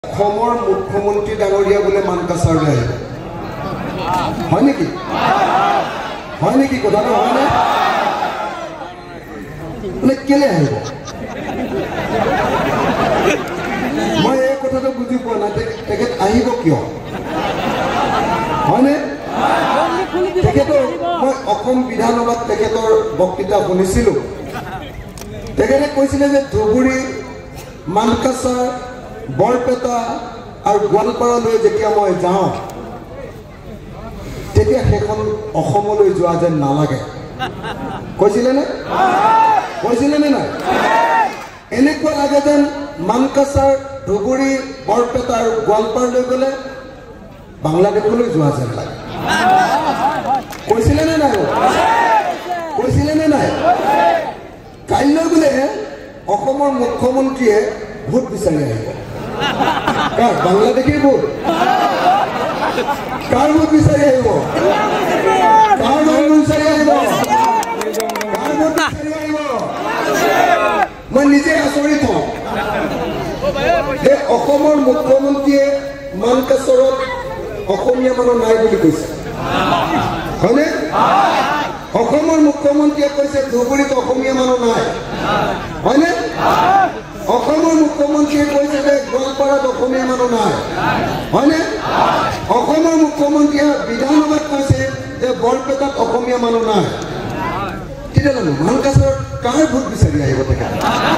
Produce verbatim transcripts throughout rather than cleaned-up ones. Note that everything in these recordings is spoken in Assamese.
অসমৰ মুখ্যমন্ত্ৰী ডাঙৰীয়া বোলে মানকাছাৰলৈ আহিব হয় নেকি হয় নেকি কথাটো হয় নে বোলে কেলে আহিব মই এই কথাটো বুজি পোৱা নাই তেখেত আহিব কিয় হয়নে তেখেতৰ মই অসম বিধানসভাত তেখেতৰ বক্তৃতা শুনিছিলোঁ তেখেতে কৈছিলে যে ধুবুৰী মানকাছাৰ বৰপেটা আৰু গোৱালপাৰালৈ যেতিয়া মই যাওঁ তেতিয়া সেইখন অসমলৈ যোৱা যেন নালাগে কৈছিলে নে কৈছিলে নে নাই এনেকুৱা লাগে যেন মানকাছাৰ ধুবুৰী বৰপেটা আৰু গোৱালপাৰালৈ গ'লে বাংলাদেশলৈ যোৱা যেন লাগে কৈছিলে নে নাই কৈছিলে নে নাই কাইলৈ বোলে অসমৰ মুখ্যমন্ত্ৰীয়ে ভোট বিচাৰি আহিব কাৰ বাংলাদেশী ভোট কাৰ ভোট বিচাৰি আহিব কাৰ ভোট বিচাৰি আহিব কাৰ ভোট বিচাৰি আহিব মই নিজে আচৰিত হওঁ যে অসমৰ মুখ্যমন্ত্ৰীয়ে মানকাছাৰত অসমীয়া মানুহ নাই বুলি কৈছে হয়নে অসমৰ মুখ্যমন্ত্ৰীয়ে কৈছে ধুবুৰীত অসমীয়া মানুহ নাই হয়নে অসমৰ মুখ্যমন্ত্ৰীয়ে কৈছে যে গোৱালপাৰাত অসমীয়া মানুহ নাই হয়নে অসমৰ মুখ্যমন্ত্ৰীয়ে বিধানসভাত কৈছে যে বৰপেটাত অসমীয়া মানুহ নাই তেতিয়াহ'লে মানকাছাৰত কাৰ ভোট বিচাৰি আহিব তেখেতে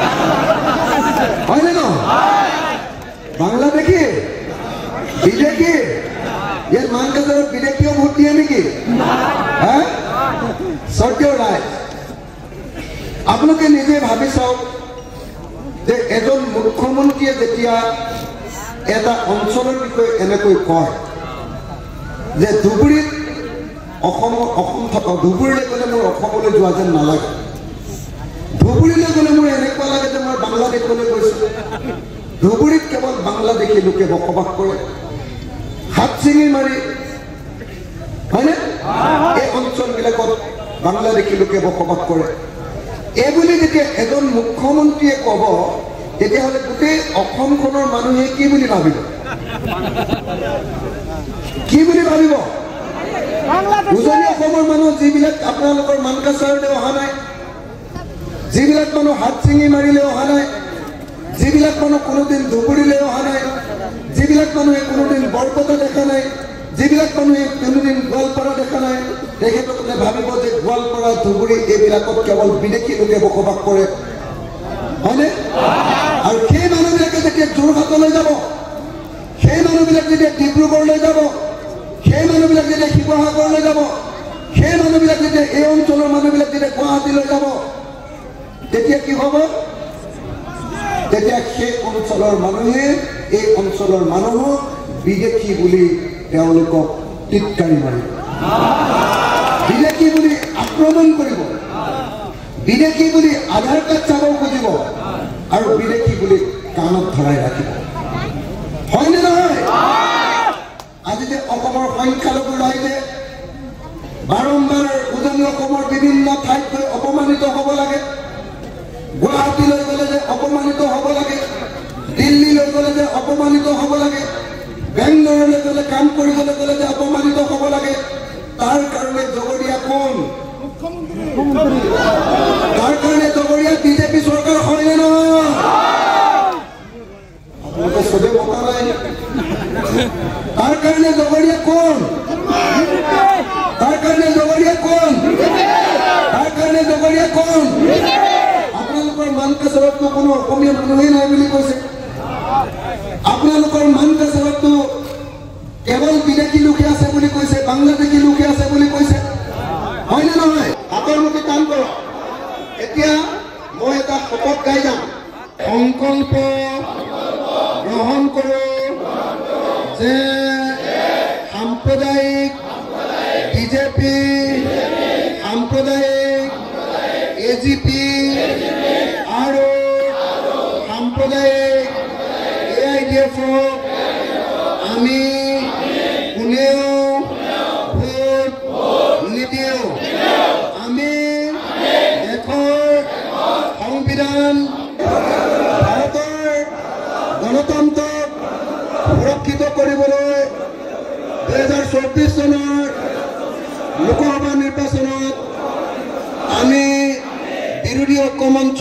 হয়নে নহয় বাংলাদেশী বিদেশী ইয়াত মানকাছাৰত বিদেশীও ভোট দিয়ে নেকি হা স্বৰ্গীয় ৰায় আপোনালোকে নিজে ভাবি চাওক যে এজন মুখ্যমন্ত্ৰীয়ে যেতিয়া এটা অঞ্চলৰ বিষয়ে এনেকৈ কয় যে ধুবুৰীত অসম অসম থকা ধুবুৰীলৈ গ'লে মোৰ অসমলৈ যোৱা যেন নালাগে ধুবুৰীলৈ গ'লে মোৰ এনেকুৱা লাগে যে মই বাংলাদেশলৈ গৈছোঁ ধুবুৰীত কেৱল বাংলাদেশী লোকে বসবাস কৰে হাত চিঙি মাৰি হয়নে এই অঞ্চলবিলাকত বাংলাদেশী লোকে বসবাস কৰে এইবুলি যেতিয়া এজন মুখ্যমন্ত্ৰীয়ে ক'ব তেতিয়াহ'লে গোটেই অসমখনৰ মানুহে কি বুলি ভাবিব কি বুলি ভাবিব উজনি অসমৰ মানুহ যিবিলাক আপোনালোকৰ মানকাছাৰলৈ অহা নাই যিবিলাক মানুহ হাত চিঙি মাৰিলৈ অহা নাই যিবিলাক মানুহ কোনোদিন ধুবুৰীলৈ অহা নাই যিবিলাক মানুহে কোনোদিন বৰপেটা দেখা নাই যিবিলাক মানুহে কোনোদিন গোৱালপাৰা দেখা নাই তেখেতসকলে ভাবিব যে গোৱালপাৰা ধুবুৰী এইবিলাকত কেৱল বিদেশী লোকে বসবাস কৰে হয়নে আৰু সেই মানুহবিলাকে যেতিয়া যোৰহাটলৈ যাব সেই মানুহবিলাক যেতিয়া ডিব্ৰুগড়লৈ যাব সেই মানুহবিলাক যেতিয়া শিৱসাগৰলৈ যাব সেই মানুহবিলাক যেতিয়া এই অঞ্চলৰ মানুহবিলাক যেতিয়া গুৱাহাটীলৈ যাব তেতিয়া কি হ'ব তেতিয়া সেই অঞ্চলৰ মানুহে এই অঞ্চলৰ মানুহক বিদেশী বুলি তেওঁলোকক টিটকাৰি মাৰিব বিদেশী বুলি আক্ৰমণ কৰিব বিদেশী বুলি আধাৰ কাৰ্ড চাব খুজিব আৰু বিদেশী বুলি কাণত ধৰাই ৰাখিব হয়নে নহয় আজি যে অসমৰ সংখ্যালঘু ৰাইজে বাৰম্বাৰ উজনি অসমৰ বিভিন্ন ঠাইত গৈ অপমানিত হ'ব লাগে গুৱাহাটীলৈ গ'লে যে অপমানিত হ'ব লাগে দিল্লীলৈ গ'লে যে অপমানিত হ'ব লাগে বেংগলৰলৈ গ'লে কাম কৰিবলৈ গ'লে যে অপমানিত হ'ব লাগে তাৰ কাৰণে জগৰীয়া কোন তাৰ কাৰণে জগৰীয়া বিজেপি চৰকাৰ হয়নে নহয় আপোনালোকে চবে মতা নাই তাৰ কাৰণে জগৰীয়া কোন তাৰ কাৰণে জগৰীয়া কোন তাৰ কাৰণে জগৰীয়া কোন আপোনালোকৰ মানকাছাৰততো কোনো অসমীয়া মানুহেই নাই বুলি কৈছে আপোনালোকৰ মানকাছাৰততো কেৱল বিদেশী লোকে আছে বুলি কৈছে বাংলাদেশী লোকে আছে বুলি কৈছে হয়নে নহয় হাতৰ মুঠি কাম কৰক এতিয়া মই এটা শপত গাই যাম সংকল্প গ্ৰহণ কৰোঁ যে সাম্প্ৰদায়িক বিজেপি সাম্প্ৰদায়িক এ জি পি আৰু সাম্প্ৰদায়িক এ আই ডি এফক আমি কোনেও ভোট নিদিওঁ আমি দেশৰ সংবিধান ভাৰতৰ গণতন্ত্ৰক দুহেজাৰ চৌব্বিছ চনৰ লোকসভা নিৰ্বাচনত আমি বিৰোধী ঐক্য মঞ্চ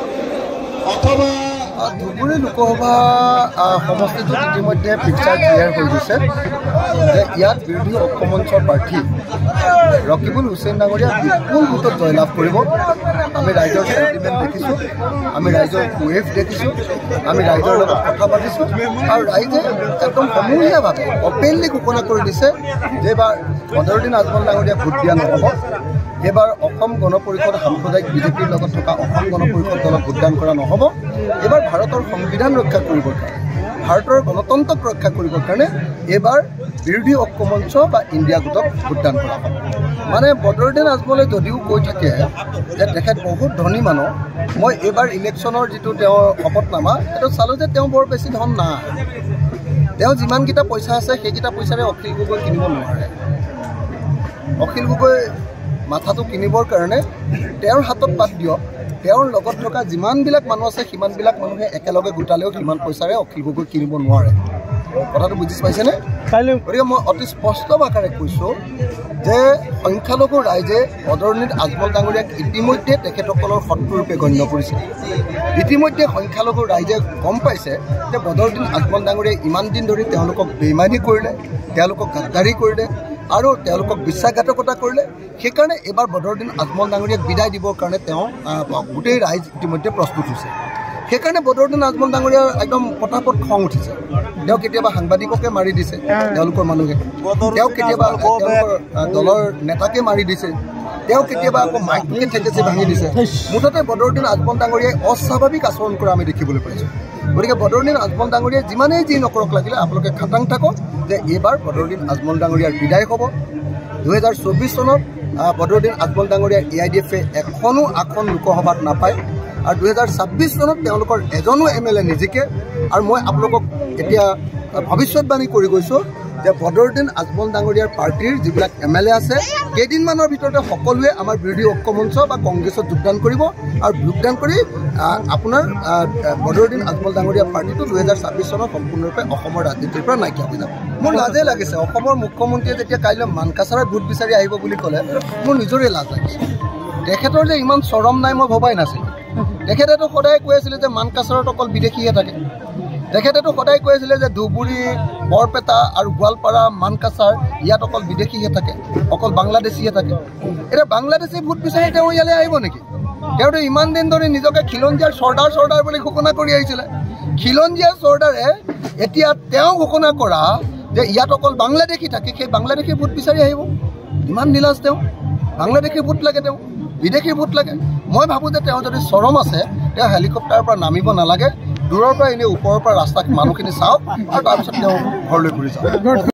অথবা ধুবুৰী লোকসভা সমষ্টিটোত ইতিমধ্যে পিকচাৰ ক্লিয়াৰ হৈ গৈছে যে ইয়াত বিৰোধী ঐক্য মঞ্চৰ প্ৰাৰ্থী ৰকিবুল হুছেইন ডাঙৰীয়া বিপুল ভোটত জয়লাভ কৰিব। আমি ৰাইজৰ চেণ্টিমেণ্ট দেখিছোঁ, আমি ৰাইজৰ ৱেভ দেখিছোঁ, আমি ৰাইজৰ লগত কথা পাতিছোঁ আৰু ৰাইজে একদম সমূহীয়াভাৱে অপেনলি ঘোষণা কৰি দিছে যে এইবাৰ বদৰুদ্দিন আজমল ডাঙৰীয়া ভোট দিয়া নহ'ব। এইবাৰ অসম গণ পৰিষদ সাম্প্ৰদায়িক বিজেপিৰ লগত থকা অসম গণ পৰিষদ দলক ভোটদান কৰা নহ'ব। এইবাৰ ভাৰতৰ সংবিধান ৰক্ষা কৰিবৰ কাৰণে, ভাৰতৰ গণতন্ত্ৰক ৰক্ষা কৰিবৰ কাৰণে এইবাৰ বিৰোধী ঐক্য মঞ্চ বা ইণ্ডিয়া গোটক ভোটদান কৰা হ'ব। মানে বদৰুদ্দিন আজমলে যদিও কৈ থাকে যে তেখেত বহুত ধনী মানুহ, মই এইবাৰ ইলেকশ্যনৰ যিটো তেওঁৰ শপতনামা সেইটো চালোঁ যে তেওঁ বৰ বেছি ধন নাই। তেওঁ যিমানকেইটা পইচা আছে সেইকেইটা পইচাৰে অখিল গগৈ কিনিব নোৱাৰে। অখিল গগৈ মাথাটো কিনিবৰ কাৰণে তেওঁৰ হাতত বাদ দিয়ক, তেওঁৰ লগত থকা যিমানবিলাক মানুহ আছে সিমানবিলাক মানুহে একেলগে গোটালেও সিমান পইচাৰে অখিল গগৈ কিনিব নোৱাৰে। কথাটো বুজি পাইছেনে? গতিকে মই অতি স্পষ্ট ভাষাৰে কৈছোঁ যে সংখ্যালঘু ৰাইজে বদৰুদ্দিন আজমল ডাঙৰীয়াক ইতিমধ্যে তেখেতসকলৰ শত্ৰুৰূপে গণ্য কৰিছে। ইতিমধ্যে সংখ্যালঘু ৰাইজে গম পাইছে যে বদৰুদ্দিন আজমল ডাঙৰীয়াই ইমান দিন ধৰি তেওঁলোকক বেইমানি কৰিলে, তেওঁলোকক গাদ্দাৰী কৰিলে আৰু তেওঁলোকক বিশ্বাসঘাতকতা কৰিলে। সেইকাৰণে এইবাৰ বদৰুদ্দিন আজমল ডাঙৰীয়াক বিদায় দিবৰ কাৰণে তেওঁ গোটেই ৰাইজ ইতিমধ্যে প্ৰস্তুত হৈছে। সেইকাৰণে বদৰুদ্দিন আজমল ডাঙৰীয়াৰ একদম পটাপট খং উঠিছে। তেওঁ কেতিয়াবা সাংবাদিককে মাৰি দিছে তেওঁলোকৰ মানুহে, তেওঁ কেতিয়াবা তেওঁলোকৰ দলৰ নেতাকে মাৰি দিছে, তেওঁ কেতিয়াবা আকৌ মাইকটোকে ঠেকেচি ভাঙি দিছে। মুঠতে বদৰুদ্দিন আজমল ডাঙৰীয়াই অস্বাভাৱিক আচৰণ কৰা আমি দেখিবলৈ পাইছোঁ। গতিকে বদৰুদ্দিন আজমল ডাঙৰীয়াই যিমানেই যি নকৰক লাগিলে আপোনালোকে খাটাং থাকক যে এইবাৰ বদৰুদ্দিন আজমল ডাঙৰীয়াৰ বিদায় হ'ব। দুহেজাৰ চৌব্বিছ চনত বদৰুদ্দিন আজমল ডাঙৰীয়াৰ এ আই ডি এফে এখনো আসন লোকসভাত নাপায় আৰু দুহেজাৰ ছাব্বিছ চনত তেওঁলোকৰ এজনো এম এল এ নিজিকে। আৰু মই আপোনালোকক এতিয়া ভৱিষ্যতবাণী কৰি গৈছোঁ যে বদৰুদ্দিন আজমল ডাঙৰীয়াৰ পাৰ্টীৰ যিবিলাক এম এল এ আছে কেইদিনমানৰ ভিতৰতে সকলোৱে আমাৰ বিৰোধী ঐক্য মঞ্চ বা কংগ্ৰেছত যোগদান কৰিব আৰু যোগদান কৰি আপোনাৰ বদৰুদ্দিন আজমল ডাঙৰীয়া পাৰ্টীটো দুহেজাৰ ছাব্বিছ চনত সম্পূৰ্ণৰূপে অসমৰ ৰাজনীতিৰ পৰা নাইকিয়া হৈ যাব। মোৰ লাজে লাগিছে, অসমৰ মুখ্যমন্ত্ৰীয়ে যেতিয়া কাইলৈ মানকাছাৰত ভোট বিচাৰি আহিব বুলি ক'লে মোৰ নিজৰে লাজ লাগিছে। তেখেতৰ যে ইমান চৰম নাই মই ভবাই নাছিলোঁ। তেখেতেতো সদায় কৈ আছিলে যে মানকাছাৰত অকল বিদেশীহে থাকে। তেখেতেতো সদায় কৈ আছিলে যে ধুবুৰী, বৰপেটা আৰু গোৱালপাৰা, মানকাছাৰ ইয়াত অকল বিদেশীহে থাকে, অকল বাংলাদেশীহে থাকে। এতিয়া বাংলাদেশী ভোট বিচাৰি তেওঁ ইয়ালৈ আহিব নেকি? তেওঁতো ইমান দিন ধৰি নিজকে খিলঞ্জীয়াৰ চৰ্দাৰ চৰ্দাৰ বুলি ঘোষণা কৰি আহিছিলে। খিলঞ্জীয়া চৰ্দাৰে এতিয়া তেওঁ ঘোষণা কৰা যে ইয়াত অকল বাংলাদেশী থাকে, সেই বাংলাদেশী ভোট বিচাৰি আহিব? ইমান নিলাজ তেওঁ। বাংলাদেশী ভোট লাগে, তেওঁ বিদেশী ভোট লাগে। মই ভাবোঁ যে তেওঁ যদি চৰম আছে তেওঁ হেলিকপ্টাৰৰ পৰা নামিব নালাগে, দূৰৰ পৰা এনেই ওপৰৰ পৰা ৰাস্তাত মানুহখিনি চাওক আৰু তাৰপিছত তেওঁ ঘৰলৈ ঘূৰি যাওক।